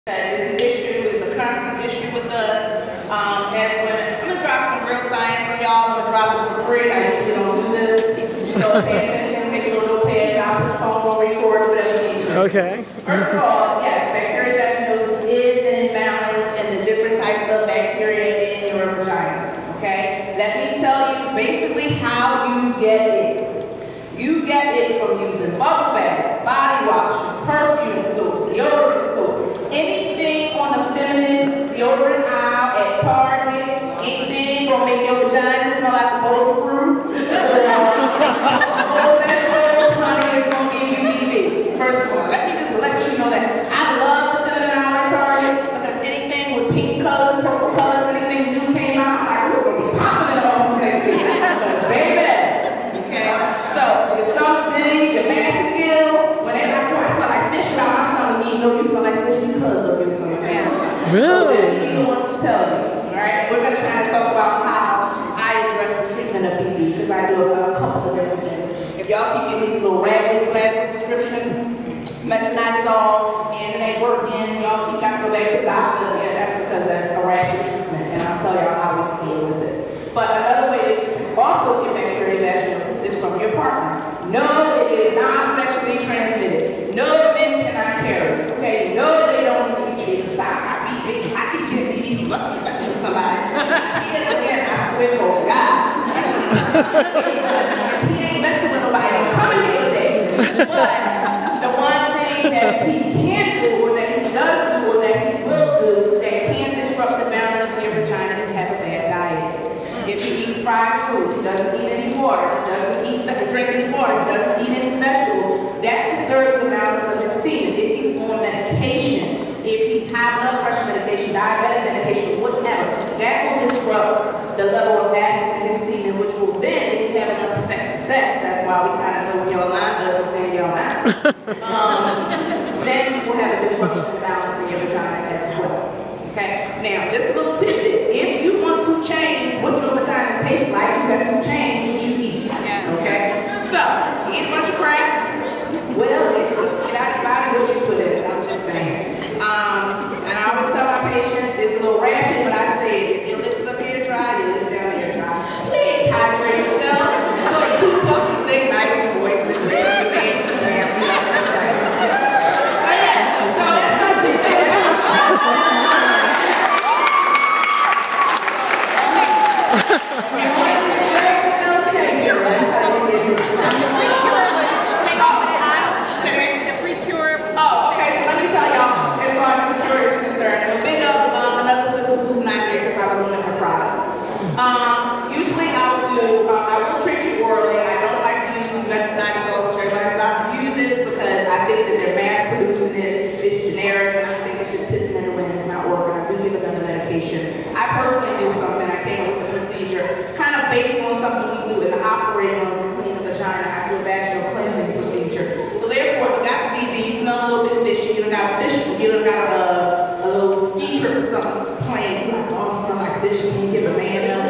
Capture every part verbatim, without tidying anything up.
It's an issue, it's a constant issue with us um, as women. I'm gonna drop some real science on y'all. I'm gonna drop it for free. I usually don't do this. So pay attention, take your notepad out, put phones on record, whatever you do. Okay. First of all, yes, bacterial vaginosis is an imbalance in the different types of bacteria in your vagina. Okay? Let me tell you basically how you get it. You get it from using bubble bath, body washes, perfume soaps, deodorant soaps, anything on the feminine deodorant aisle at Target, anything gonna make your vagina smell like a bowl of fruit, or vegetables, honey, is gonna give you B V. First of all, let me just let you know that I love the feminine aisle at Target because anything with pink colors, purple colors, anything new came out, I'm like, who's gonna be popping in the office next week? Because baby. Okay, so your summer's in, your massive gill, whenever I go, I smell like fish about my summer's in, you know you smell like fish because of your summer's in. Really? So let me be the one to tell you, alright? We're going to kind of talk about how I address the treatment of B B, because I do a, a couple of different things. If y'all keep getting these little raggedy flash prescriptions, metronidazole, and it ain't working, y'all keep got to go back to the doctor, yeah, that's because that's a rash treatment, and I'll tell y'all how we can deal with it. But another way that you can also get bacterial vaginosis is from your partner. No, it is not sexually transmitted. No, men cannot carry. Okay? No, they don't need to be treated. Stop. I be I can get B B. You must be messing with somebody. Again, again, I swear for God. He ain't messing with nobody. Don't come in here today. But the one thing that he can do, or that he does do, or that he will do, that can disrupt the balance in your vagina is have a bad diet. If he eats fried foods, he doesn't eat any water, he doesn't eat, drink any water, he doesn't eat any vegetables, that disturbs the balance of his semen. If he's on medication, if he's high blood pressure medication, diabetic medication, whatever, that will disrupt the level of acid in his semen, which will then, if you have an unprotected sex, that's why we kind of know what y'all line us and saying y'all line. um, then you will have a disruption of the balance in your vagina as well. Okay, now just a little tidbit. If you want to change what your vagina tastes like, you have to change what you eat. Yes. Okay? So, you eat a bunch of crap, well, get, get out of your body what you put in it. I'm just saying. Um, and I always tell my patients, it's a little ratchet, but I say, if your lips up here dry, your lips down here dry. Please hydrate yourself so your poop up and stay nice and moist and ready to be able to have it. So that's my tidbit. Um, usually I'll do, um, I will treat you orally. I don't like to use metronidazole, which everybody stops uses, because I think that they're mass producing it, it's generic, and I think it's just pissing in the wind, it's not working. I do give them the medication. I personally do something, I came up with a procedure, kind of based on something we do in the operating room to clean the vagina. I do a vaginal cleansing procedure. So therefore, you got the B B, you smell a little bit fishy, you don't got a fish, you don't got a, a little ski trip or something playing, you like, oh, it smells like fish, you can give a man up.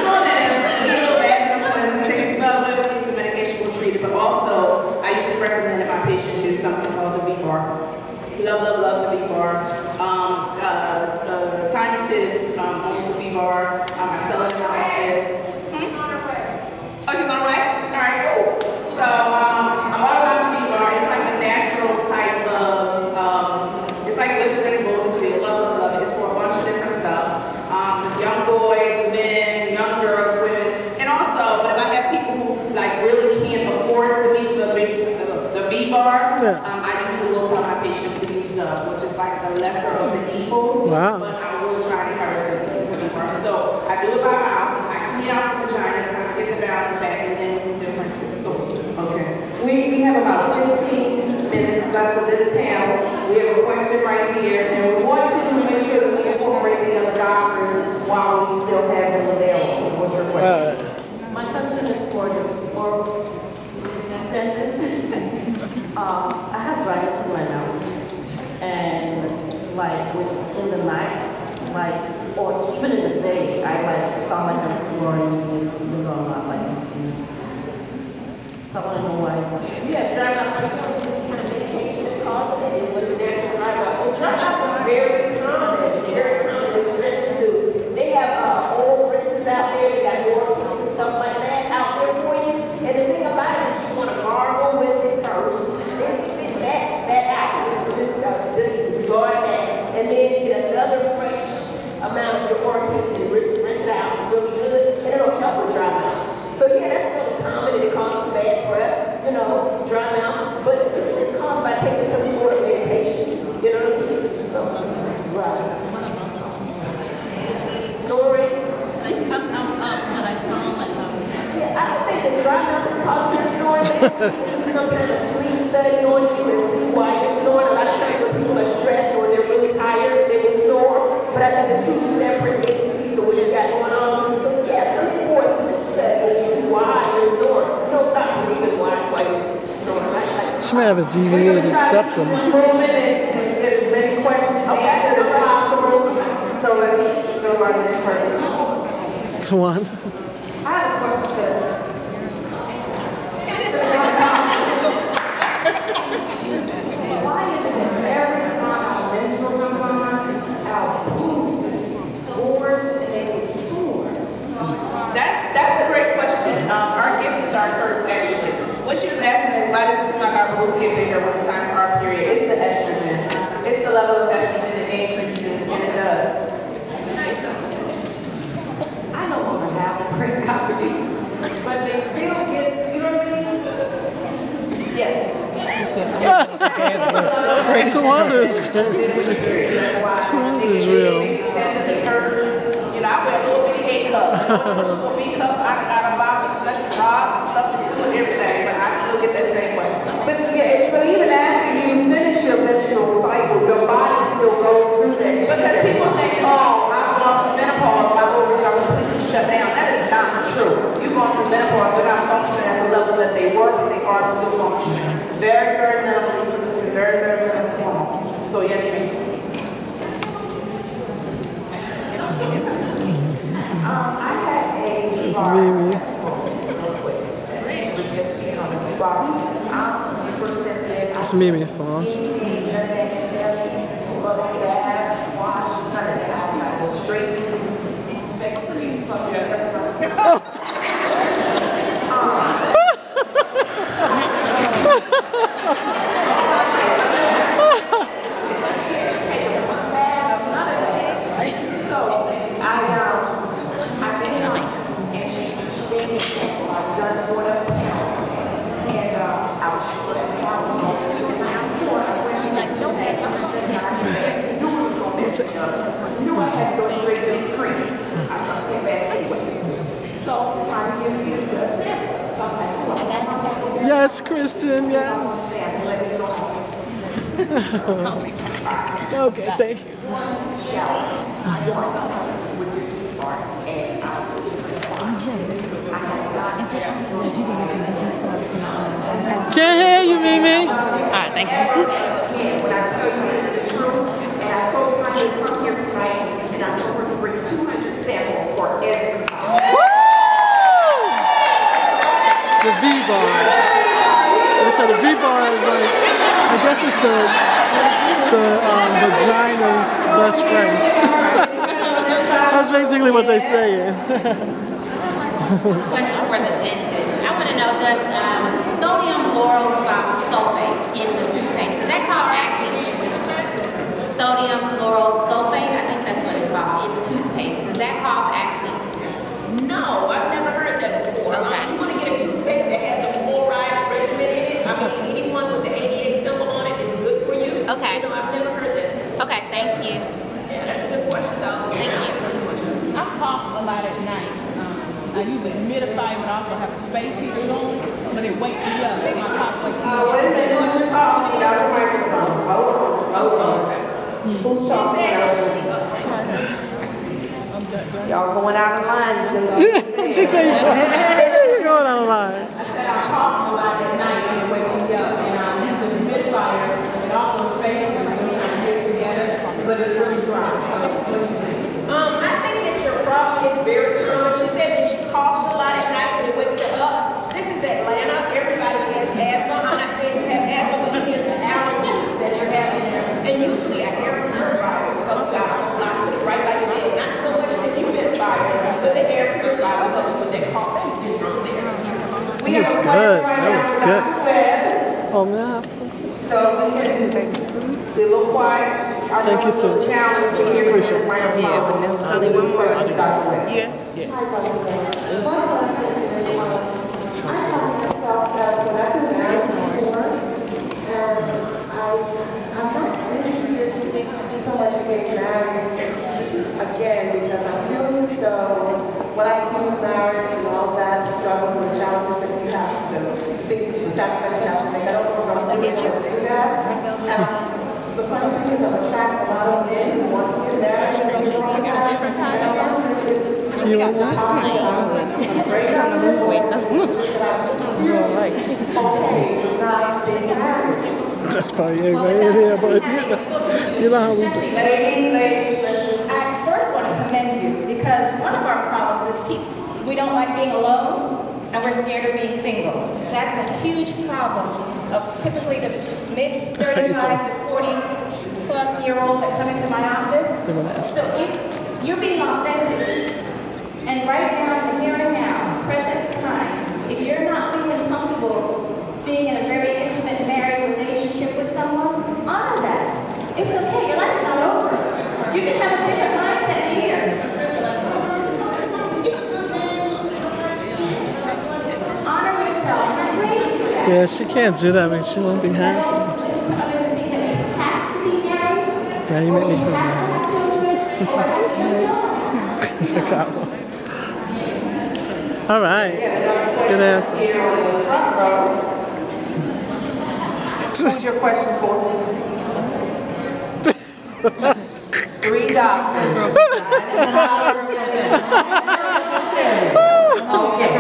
But also, I used to recommend that my patients use something called the V-bar. Love, love, love the V-bar. Um, uh, uh, Tiny Tips um, owns the V-bar. Um, I sell it in my office. Hmm? Oh, she's on her way? All right, cool. So, um, I'm all about the V-bar. It's like a natural type of, um, it's like glycerin, golden seal. Love, love, love it. It's for a bunch of different stuff. Um, young boys, men, young girls, women. And also, but if I have people who like really can't afford the V, the, the, the V-bar, um, I usually will tell my patients to use Dove, which is like the lesser of the evils. Wow. But I will try to encourage them to use the V-bar. So I do it by mouth. I clean out the vagina, kind of get the balance back, and then with the different soaps. Okay. We, we have about fifteen minutes left for this panel. We have a question right here, and we want to make sure that we incorporate the other doctors while we still have them available. What's your question? Uh, My question is for the oral dentist. um, I have dryness in my mouth, and like within the night, like, or even in the day, I like sound like I'm snoring, you know, not like. So I want to know why. Yeah, dry mouth. What kind of medication is causing it? Is it there to dry mouth? Oh, dry mouth is very She may have a deviated septum. This movement and get as many questions answered as possible. So let's go right to this person. It's one. I have a question. Why is it every time our menstrual comes on, our boobs gorge and they get sore? That's that's a great question. Um, our gift is our curse, actually. What she was asking is, why does it seem like our boobs get bigger when it's time for our period? It's the estrogen. It's the level of estrogen that increases, and it does. I no longer have breast conferences, but they still get, you know what I mean? Yeah. It's one is it's one is real. You know, I wear a little bitty A cup. A B cup, I got a bottle of special bras and stuff into it, everything, but I still get that same way. But yeah, so even after you finish your menstrual cycle, your body still goes through that. Because people think, oh, I'm going through menopause, my ovaries are completely shut down. That is not true. You're going through menopause, they're not functioning at the level that they were, but they are still functioning. Very, very minimally producing, very, very minimal hormone. So yes, we Um, I had a It's MiMi. I'm super sensitive. It's MiMi Faust. Knew I had to go straight to the cream. I started taking that anyway. So the time gives me a sample. So I'm like, Yes, Kristen, yes. Okay, thank you. Can't hear you, MiMi. All right, thank you. When I tell you it's the truth, and I told Tanya to come here tonight, and I told her to bring two hundred samples for every. The V bar. They said the V bar is like, I guess it's the the um, vagina's best friend. That's basically what they say. Question for the dentist. I want to know, does um, sodium lauryl sulfate in the toothpaste, does that cause acne? Sodium lauryl sulfate, I think that's what it's called, in toothpaste. Does that cause acne? No, I've never heard that before. Okay. Um, you want to get a toothpaste that has a fluoride regimen in it? I mean, anyone with the eighty-eight symbol on it is good for you. Okay. You know, I've never heard that before. Okay, thank you. Yeah, that's a good question, though. Thank you. I cough a lot at night. Um, I use a humidifier, but I also have a space heater on, but it wakes me up. My cough wakes me Uh, up. wait a minute, what you talking about? The microphone. Hold on, hold on. Who's talking about? Y'all going out of line. She said, she said you're going out of line. I said I cough a lot at night and it wakes me up. And I use a humidifier and also a space heater so we kind of mix together, but it's really dry. So what do you think? Um, I think that your problem is very common. She said that she coughs a lot at night and it wakes her up. This is Atlanta. Everybody has asthma. I'm not saying you have asthma, but it is an allergy that you're having there. And usually an air purifier comes out a whole lot, put it right by your head. Not so much the humidifier, but the air purifier helps with that coughing syndrome there. We That was have a good. question right That now was from good. Doctor Webb. Oh, man. So excuse me, baby. Be a little quiet. I Thank know you, it's a little sir. challenge to hear from this microphone. Yeah, but no. So there's one question to Doctor Webb. Yeah, yeah. Hi, Doctor Webb. My question is, um, I found myself that when I've been married before, and I, I'm not interested so much in getting married again because I'm feeling as though what I've seen with marriage and all that, the struggles and the challenges that you have, the things, the sacrifices you have to make, I don't know if I'm really able to do that. And the funny thing is I'm attracted a lot of men who want to get married and things like that. And I wonder if Do you want that? I'm afraid I'm going to lose weight. That I'm sincerely okay with not being married. That's probably everybody in here, but you know, you know how we do. Ladies, ladies, listen. I first want to commend you because one of our problems is people, we don't like being alone and we're scared of being single. That's a huge problem of typically the mid thirty-five to forty plus year olds that come into my office. So if you're being authentic. And right now, in the here and now, present time, if you're not feeling comfortable being in a very intimate married relationship with someone, honor that. It's okay, your life is not over. You can have a different mindset here. Honor yourself. I'm ready for that. Yeah, she can't do that. I mean, she won't be happy. Listen to others and think that you have to be married. Yeah, you make me feel or have bad. children, or have you It's a cop. All right. Good answer. Who's your question for? Three doctors. Okay.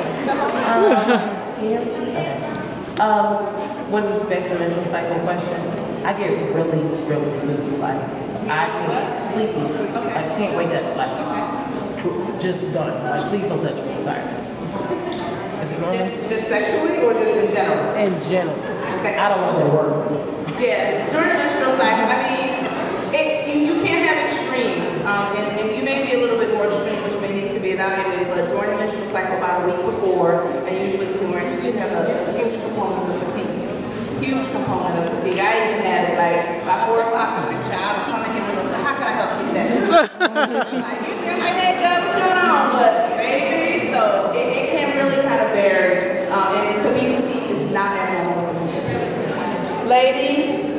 Um, when back to mental cycle question, I get really, really sleepy. Like I get sleepy. I can't wake up. Like just done. Like please don't touch me. I'm sorry. Is it normal? Just, just sexually or just in general? In general. Okay. I don't want to work. Yeah, during the menstrual cycle, I mean, it, you, you can have extremes, um, and, and you may be a little bit more extreme, which may need to be evaluated, but during the menstrual cycle, about a week before, and usually during, you can have a huge component of fatigue. Huge component of fatigue. I even had it like by four o'clock, I'm like, child, I was trying to get it, so how can I help you with that? I'm like, you see my head go, what's going on? But baby, so it, it can really kind of vary, um, and to me, fatigue is not abnormal. Ladies.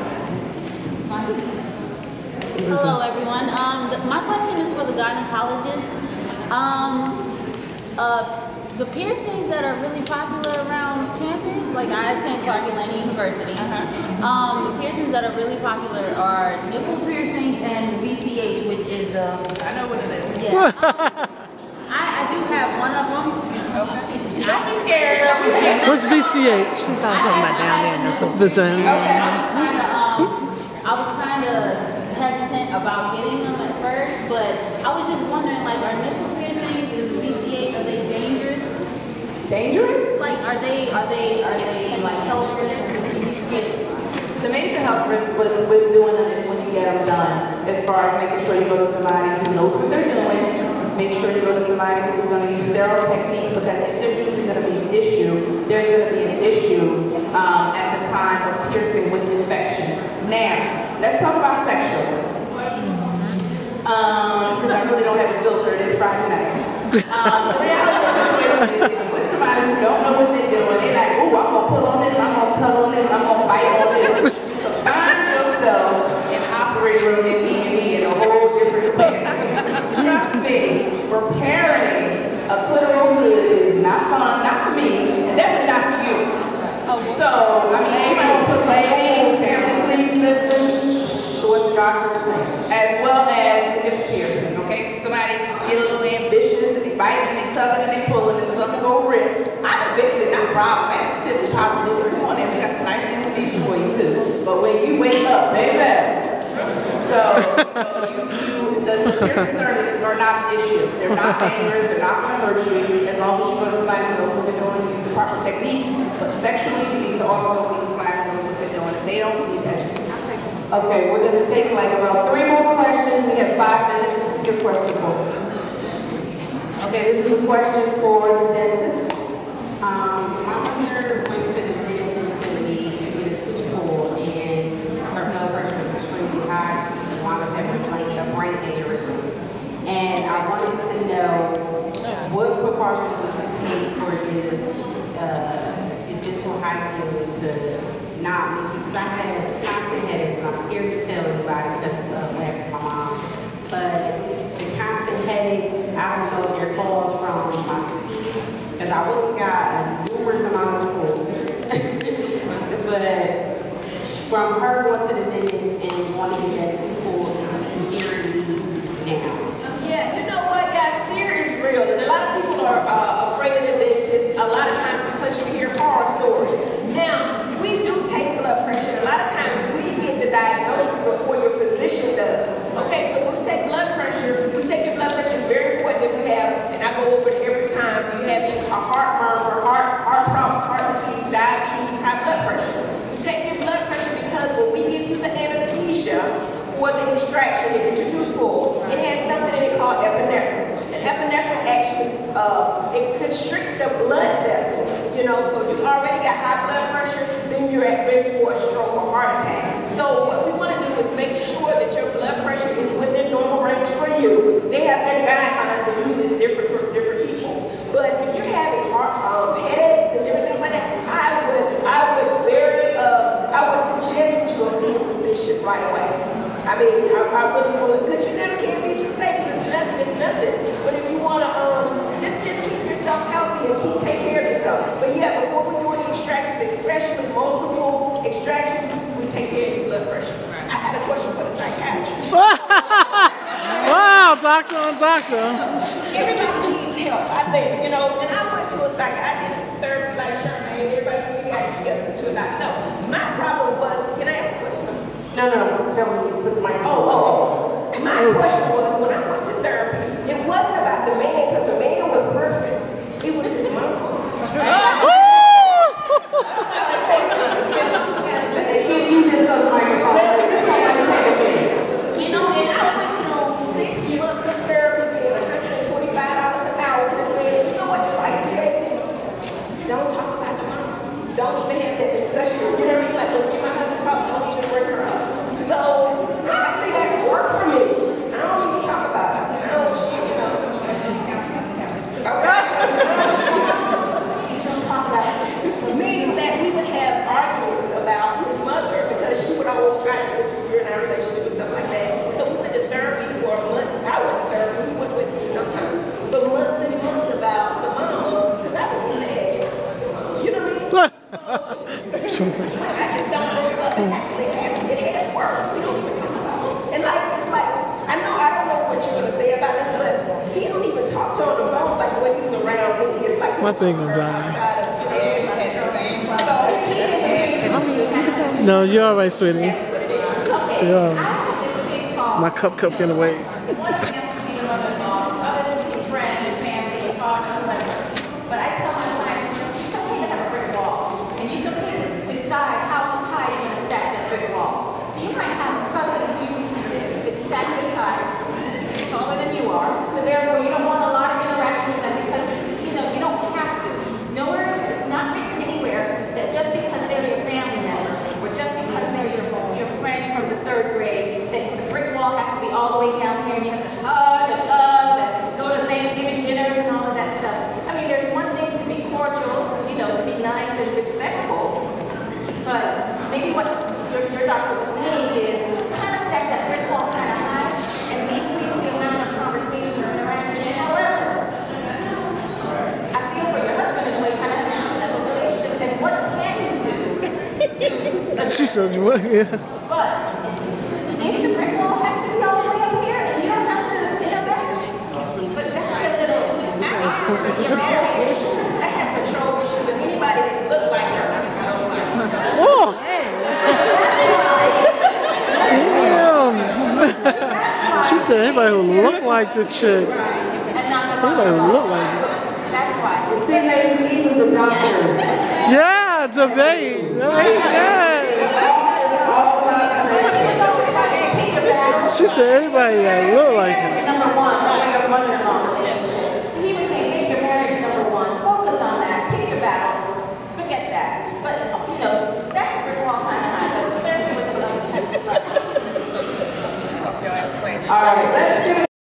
Hello, everyone. Um, the, my question is for the gynecologist. Um, uh, the piercings that are really popular around campus, like I attend Clark Atlanta University. Uh-huh. Um, the piercings that are really popular are nipple piercings and V C H, which is the. I know what it is. Yeah. um, I, I do have one of them. Okay. Don't be scared, girl. We can. What's V C H? I'm talking about down there in the pool. The time. Okay. I was kind of hesitant about getting them at first, but I was just wondering, like, are nipple piercings and V C H, are they dangerous? Dangerous? Like, are they, are they, are they, like, health risks? The major health risk with, with doing them is when you get them done, as far as making sure you go to somebody who knows what they're doing. Make sure you go to somebody who's going to use sterile technique, because if there's usually going to be an issue, there's going to be an issue um, at the time of piercing with infection. Now, let's talk about sexual. Um, because I really don't have a filter, it is Friday night. Um, the reality of the situation is if you're with somebody who don't know what they're doing, they're like, ooh, I'm going to pull on this, I'm going to tug on this, I'm going to bite on this. So find yourself in the operating room and meet me in a whole different capacity. Trust me, repairing a clitoral hood is not fun, not for me, and definitely not for you. So, I mean, you might want to put some ladies, family, please listen to what the doctor is saying, as well as the nipple piercing, okay? So somebody get a little ambitious, and they bite, and they tug it, and they pull it, and something go rip. I can fix it, not a problem. Sensitivity, possibility, come on in, we got some nice anesthesia for you too. But when you wake up, baby, so, you know, you, you, the, the piercings are, are not an issue. They're not dangerous, they're not going to hurt you, as long as you go to somebody who knows what they're doing and use the proper technique. But sexually, you need to also be with somebody who knows what they're doing. If they don't, you need education. Okay, we're going to take like about three more questions. We have five minutes. Your question for Okay, this is a question for the dentist. Um, my mother went to the dentist recently to get a tooth pulled, and her blood pressure was extremely high. She wound up having like a brain aneurysm. And I wanted to know what precautions we can take for the, uh, the dental hygiene to not make it, because I had constant headaches, and I'm scared to tell anybody because of uh, what happened to my mom. But the constant headaches, I don't know if they're caused from my teeth, because I really got numerous amount of food. But from her going to the dentist and wanting to get that tooth pulled is scaring me now. Yeah, you know what, guys? Fear is real, and a lot of people are uh, afraid of the dentist. A lot of times because you hear horror stories. Now, we do take blood pressure. really want, because you never can be too safe. It's nothing, it's nothing. But if you want to, um, just just keep yourself healthy and keep take care of yourself. But yeah, before we do any extractions, especially multiple extractions, we take care of your blood pressure. I got a question for the psychiatrist. Wow, doctor on doctor. Everybody needs help. I think, you know, and I went to a psychiatrist. I did therapy like Charmaine. Everybody think you got to get to a doctor. No, my problem was, can I ask a question? No, no, just tell me, put the mic. Oh, oh, oh. My question was, when I went to therapy, it wasn't about the man, because the man was perfect. It was his mama. Give you this other microphone. This one might take a minute. You know, and I went to six months of therapy, paying one hundred twenty-five dollars an hour to this man. You know what the advice he gave me? Don't talk about your mama. Don't even have that discussion. You know what I mean? Like, when me and my husband talk, don't even bring her up. So, honestly, that's work for me. I don't even talk about it. I don't, you know. Okay. Don't talk about it. Meaning that we would have arguments about his mother because she would always try to interfere in our relationship and stuff like that. So we went to therapy for months. I went to therapy. He went with me sometimes. But months and months about the mama because I was mad. You know what I mean? I just don't know if it actually has, it has worked. We don't even talk about it. And like, it's like, I know, I don't know what you're going to say about this, but he don't even talk to her on the phone like when he's around me. It's like My thing gonna die. So, No, you're all right, sweetie. that's what it is. You're all right. My cup kept getting away. But I tell my clients, it's okay to have a brick wall, and it's okay to decide how high you're going to stack that brick wall. So you might have a cousin who, if it's stacked this high, it's taller than you are, so therefore you don't want a lot of interaction with them because, you know, you don't have to. Nowhere, it's not written anywhere that just because they're your family member, or just because they're your, your friend from the third grade, that the brick wall has to be all the way down here and you have to hug and love and go to Thanksgiving dinners and all of that stuff. I mean, there's one thing to be cordial, you know, to be nice and respectful, but maybe what your, your doctor was saying is kind of stack that brick wall kind of high and decrease the amount of conversation or interaction. However, I feel for your husband in a way, kind of having two separate relationships, and what can you do to She said, what? Yeah. but if the brick wall has to be all the way up here and you don't have to interact, but you have to little, I have control issues. I have control issues. If anybody that look like her, I don't like. Oh! Damn! She said anybody who look like the chick. and not the Anybody who look like it. That's why. See, ladies, even the doctors. Yeah, debate. Yeah. She said anybody that look like it. Number one, not your mother-in-law relationship. So he was saying, make your marriage number one. Focus on that. Pick your battles. Forget that. But, you know, stack the brick wall kind of high, but therapy was another shit. All right,